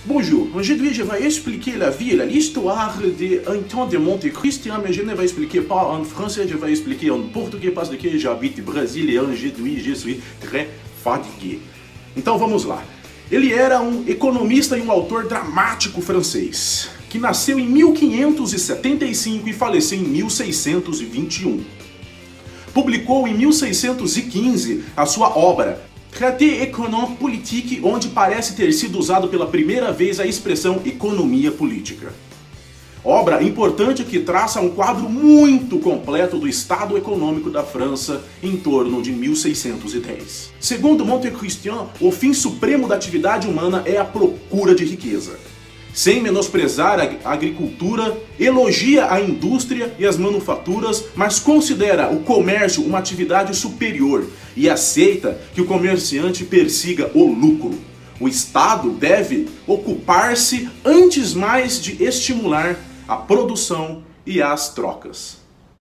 Bonjour, aujourd'hui je vais expliquer la vie et l'histoire d'un temps de Monte Cristo, mais je ne vais expliquer pas en français, je vais expliquer en português parce que j'habite au Brasil et aujourd'hui je suis très fatigué. Então vamos lá. Ele era um economista e um autor dramático francês, que nasceu em 1575 e faleceu em 1621. Publicou em 1615 a sua obra Traité économique politique, onde parece ter sido usado pela primeira vez a expressão economia política. Obra importante que traça um quadro muito completo do estado econômico da França em torno de 1610. Segundo Montesquieu, o fim supremo da atividade humana é a procura de riqueza. Sem menosprezar a agricultura, elogia a indústria e as manufaturas, mas considera o comércio uma atividade superior e aceita que o comerciante persiga o lucro. O Estado deve ocupar-se antes mais de estimular a produção e as trocas.